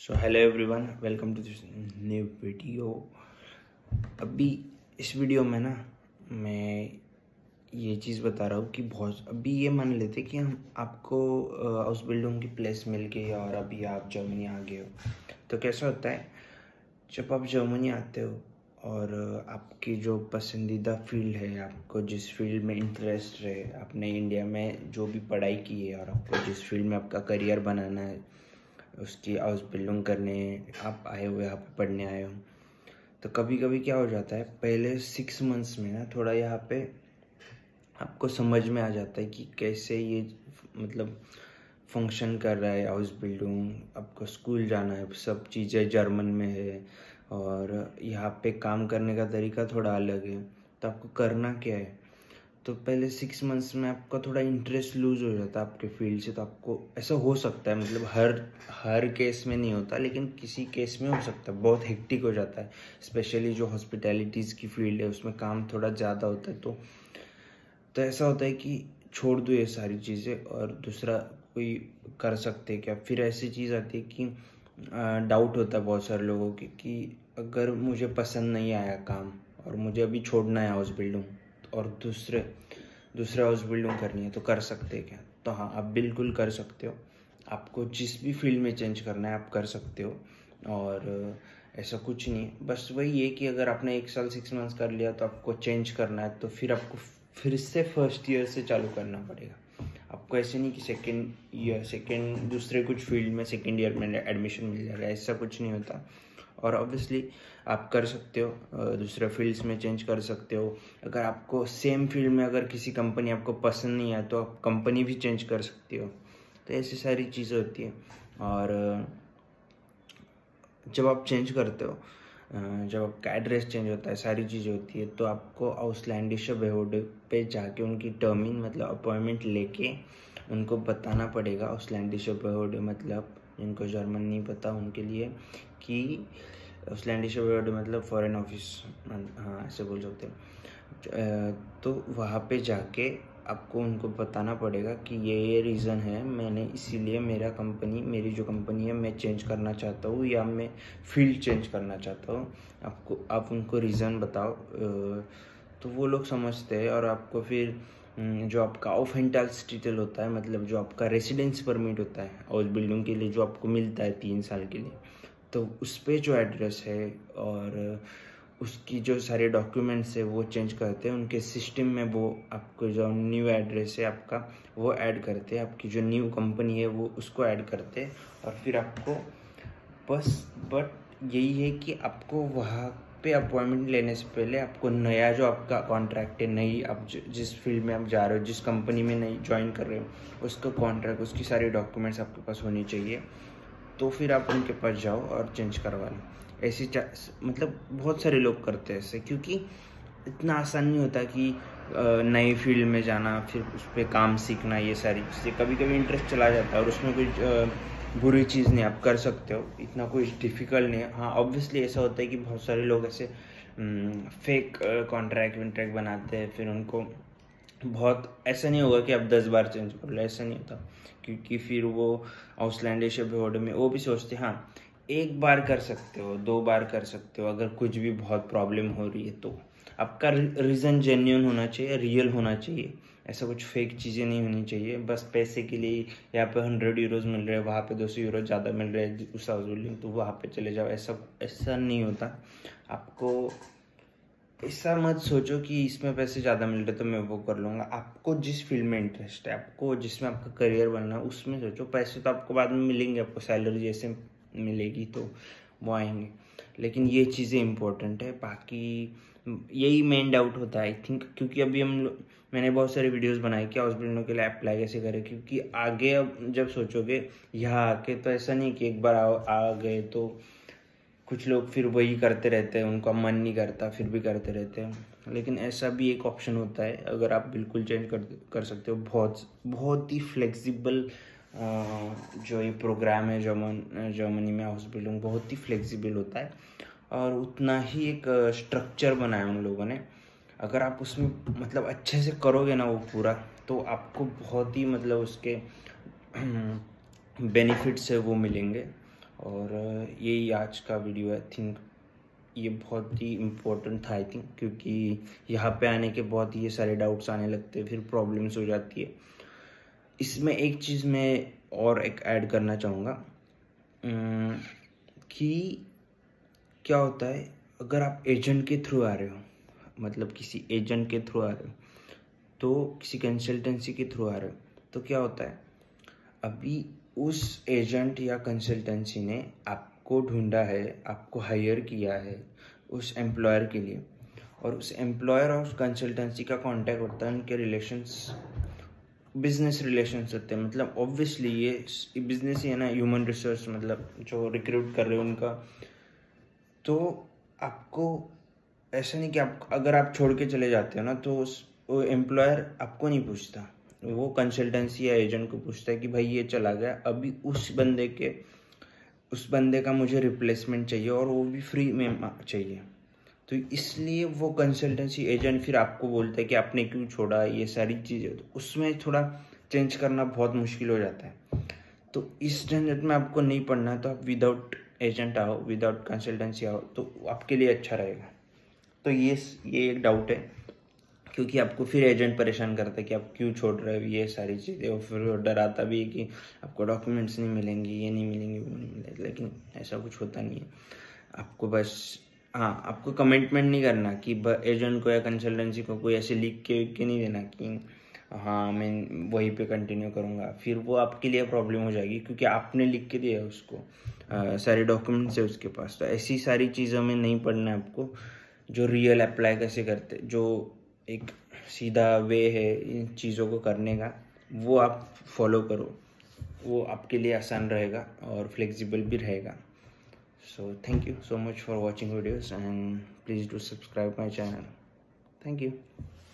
So hello everyone, welcome to this new video. अभी इस video में ना मैं ये चीज़ बता रहा हूँ कि बहुत अभी ये मान लेते कि हम आपको हाउस बिल्डिंग की प्लेस मिल गई है और अभी आप जर्मनी आ गए हो। तो कैसा होता है जब आप जर्मनी आते हो और आपकी जो पसंदीदा फील्ड है, आपको जिस फील्ड में इंटरेस्ट है, आपने इंडिया में जो भी पढ़ाई की है और आपको जिस फील्ड में आपका करियर बनाना है उसकी हाउस बिल्डिंग करने आप आए हो, यहाँ पे पढ़ने आए हो। तो कभी कभी क्या हो जाता है, पहले 6 मंथ्स में ना थोड़ा यहाँ पे आपको समझ में आ जाता है कि कैसे ये मतलब फंक्शन कर रहा है हाउस बिल्डिंग। आपको स्कूल जाना है, सब चीज़ें जर्मन में है और यहाँ पे काम करने का तरीका थोड़ा अलग है। तो आपको करना क्या है, तो पहले 6 मंथ्स में आपका थोड़ा इंटरेस्ट लूज हो जाता है आपके फील्ड से। तो आपको ऐसा हो सकता है, मतलब हर केस में नहीं होता, लेकिन किसी केस में हो सकता है, बहुत हेक्टिक हो जाता है। स्पेशली जो हॉस्पिटैलिटीज़ की फील्ड है उसमें काम थोड़ा ज़्यादा होता है। तो ऐसा होता है कि छोड़ दो ये सारी चीज़ें और दूसरा कोई कर सकते हैं क्या। फिर ऐसी चीज़ आती है कि डाउट होता है बहुत सारे लोगों की कि अगर मुझे पसंद नहीं आया काम और मुझे अभी छोड़ना है हाउस बिल्डिंग और दूसरे हाउस बिल्डिंग करनी है, तो कर सकते हैं क्या। तो हाँ, आप बिल्कुल कर सकते हो। आपको जिस भी फील्ड में चेंज करना है आप कर सकते हो और ऐसा कुछ नहीं है। बस वही है कि अगर आपने 1 साल 6 मंथ्स कर लिया तो आपको चेंज करना है, तो फिर आपको फिर से फर्स्ट ईयर से चालू करना पड़ेगा। आपको ऐसे नहीं कि सेकेंड दूसरे कुछ फील्ड में सेकेंड ईयर में एडमिशन मिल जाएगा, ऐसा कुछ नहीं होता। और ऑब्वियसली आप कर सकते हो, दूसरे फील्ड्स में चेंज कर सकते हो। अगर आपको सेम फील्ड में अगर किसी कंपनी आपको पसंद नहीं आए तो आप कंपनी भी चेंज कर सकते हो। तो ऐसी सारी चीज़ें होती हैं। और जब आप चेंज करते हो, जब आपका एड्रेस चेंज होता है, सारी चीज़ें होती है, तो आपको आउसलैंडिशर बेहोडे पे जाके उनकी टर्मिन मतलब अपॉइंटमेंट लेके उनको बताना पड़ेगा। आउसलैंडिशर बेहोडे मतलब, जिनको जर्मन नहीं पता उनके लिए, कि आउसलैंडिशर बेहोडे मतलब फॉरेन ऑफिस, हाँ ऐसे बोल सकते हैं। तो वहाँ पे जाके आपको उनको बताना पड़ेगा कि ये रीज़न है, मैंने इसीलिए मेरी जो कंपनी है मैं चेंज करना चाहता हूँ या मैं फील्ड चेंज करना चाहता हूँ। आप उनको रीज़न बताओ, तो वो लोग समझते हैं। और आपको फिर जो आपका ऑफेंटाइल होता है, मतलब जो आपका रेसिडेंस परमिट होता है हाउस बिल्डिंग के लिए, जो आपको मिलता है 3 साल के लिए, तो उस पर जो एड्रेस है और उसकी जो सारे डॉक्यूमेंट्स है वो चेंज करते हैं उनके सिस्टम में। वो आपको जो न्यू एड्रेस है आपका वो ऐड करते हैं, आपकी जो न्यू कंपनी है वो उसको ऐड करते हैं। और फिर आपको बट यही है कि आपको वहाँ पे अपॉइंटमेंट लेने से पहले आपको नया जो आपका कॉन्ट्रैक्ट है, नई आप जिस फील्ड में आप जा रहे हो, जिस कंपनी में नई ज्वाइन कर रहे हो, उसका कॉन्ट्रैक्ट, उसकी सारी डॉक्यूमेंट्स आपके पास होनी चाहिए। तो फिर आप उनके पास जाओ और चेंज करवा लो। ऐसी मतलब बहुत सारे लोग करते हैं ऐसे, क्योंकि इतना आसान नहीं होता कि नई फील्ड में जाना, फिर उस पर काम सीखना, ये सारी चीज़ें। कभी कभी इंटरेस्ट चला जाता है और उसमें कोई बुरी चीज़ नहीं, आप कर सकते हो, इतना कोई डिफ़िकल्ट नहीं है। हाँ, ऑब्वियसली ऐसा होता है कि बहुत सारे लोग ऐसे फेक कॉन्ट्रैक्ट बनाते हैं, फिर उनको बहुत ऐसा नहीं होगा कि आप 10 बार चेंज कर लो, ऐसा नहीं होता। क्योंकि फिर वो आउसलैंडिशर बेहोडे में वो भी सोचते हाँ 1 बार कर सकते हो, 2 बार कर सकते हो, अगर कुछ भी बहुत प्रॉब्लम हो रही है तो। आपका रीज़न जेन्युइन होना चाहिए, रियल होना चाहिए, ऐसा कुछ फेक चीज़ें नहीं होनी चाहिए। बस पैसे के लिए यहाँ पे 100 यूरोज़ मिल रहे हैं, वहाँ पे 200 यूरो ज़्यादा मिल रहे हैं उस हाउस बिल्डिंग, तो वहाँ पे चले जाओ, ऐसा नहीं होता। आपको ऐसा मत सोचो कि इसमें पैसे ज़्यादा मिल रहे तो मैं वो कर लूँगा। आपको जिस फील्ड में इंटरेस्ट है, आपको जिसमें आपका करियर बनना है, उसमें सोचो। पैसे तो आपको बाद में मिलेंगे, आपको सैलरी जैसे मिलेगी तो वो आएंगे, लेकिन ये चीज़ें इंपॉर्टेंट है। बाकी यही मेन डाउट होता है आई थिंक, क्योंकि अभी मैंने बहुत सारे वीडियोस बनाए कि हाउस बिल्डिंग के लिए अप्लाई कैसे करें। क्योंकि आगे अब जब सोचोगे यहाँ आके, तो ऐसा नहीं कि एक बार आ गए तो कुछ लोग फिर वही करते रहते हैं, उनका मन नहीं करता फिर भी करते रहते हैं। लेकिन ऐसा भी एक ऑप्शन होता है, अगर आप बिल्कुल चेंज कर सकते हो। बहुत ही फ्लेक्सिबल जो ये प्रोग्राम है जर्मनी में, हाउस बिल्डिंग बहुत ही फ्लेक्सिबल होता है और उतना ही एक स्ट्रक्चर बनाया उन लोगों ने। अगर आप उसमें मतलब अच्छे से करोगे ना वो पूरा, तो आपको बहुत ही मतलब उसके बेनिफिट्स है वो मिलेंगे। और यही आज का वीडियो। आई थिंक ये बहुत ही इम्पोर्टेंट था आई थिंक, क्योंकि यहाँ पे आने के बाद ये सारे डाउट्स आने लगते हैं, फिर प्रॉब्लम्स हो जाती है। इसमें एक चीज़ मैं और एक ऐड करना चाहूँगा कि क्या होता है अगर आप एजेंट के थ्रू आ रहे हो, मतलब किसी एजेंट के थ्रू आ रहे हो, तो किसी कंसल्टेंसी के थ्रू आ रहे हो, तो क्या होता है अभी उस एजेंट या कंसल्टेंसी ने आपको ढूंढा है, आपको हायर किया है उस एम्प्लॉयर के लिए, और उस एम्प्लॉयर और उस कंसल्टेंसी का कांटेक्ट होता है, उनके रिलेशंस बिजनेस रिलेशंस होते हैं। मतलब ऑब्वियसली ये बिजनेस ही है ना, ह्यूमन रिसोर्स, मतलब जो रिक्रूट कर रहे हो उनका। तो आपको ऐसा नहीं कि आप अगर आप छोड़ के चले जाते हो ना, तो वो एम्प्लॉयर आपको नहीं पूछता, वो कंसल्टेंसी या एजेंट को पूछता है कि भाई ये चला गया, अभी उस बंदे का मुझे रिप्लेसमेंट चाहिए, और वो भी फ्री में चाहिए। तो इसलिए वो कंसल्टेंसी एजेंट फिर आपको बोलता है कि आपने क्यों छोड़ा, ये सारी चीज़ें। तो उसमें थोड़ा चेंज करना बहुत मुश्किल हो जाता है। तो इस झंझट में आपको नहीं पड़ना, तो आप विदाउट एजेंट आओ, विदाउट कंसल्टेंसी आओ, तो आपके लिए अच्छा रहेगा। तो ये एक डाउट है, क्योंकि आपको फिर एजेंट परेशान करता है कि आप क्यों छोड़ रहे हो ये सारी चीज़ें, और फिर डराता भी है कि आपको डॉक्यूमेंट्स नहीं मिलेंगे, ये नहीं मिलेंगे, वो नहीं मिलेंगे। लेकिन ऐसा कुछ होता नहीं है। आपको बस आपको कमिटमेंट नहीं करना कि एजेंट को या कंसल्टेंसी को कोई ऐसे लिख के नहीं देना कि हाँ मैं वहीं पे कंटिन्यू करूँगा, फिर वो आपके लिए प्रॉब्लम हो जाएगी, क्योंकि आपने लिख के दिया है उसको, सारे डॉक्यूमेंट्स है उसके पास। तो ऐसी सारी चीज़ों में नहीं पढ़ना है आपको। जो रियल अप्लाई कैसे करते, जो एक सीधा वे है इन चीज़ों को करने का, वो आप फॉलो करो, वो आपके लिए आसान रहेगा और फ्लेक्सिबल भी रहेगा। So thank you so much for watching videos, and please do subscribe my channel. Thank you.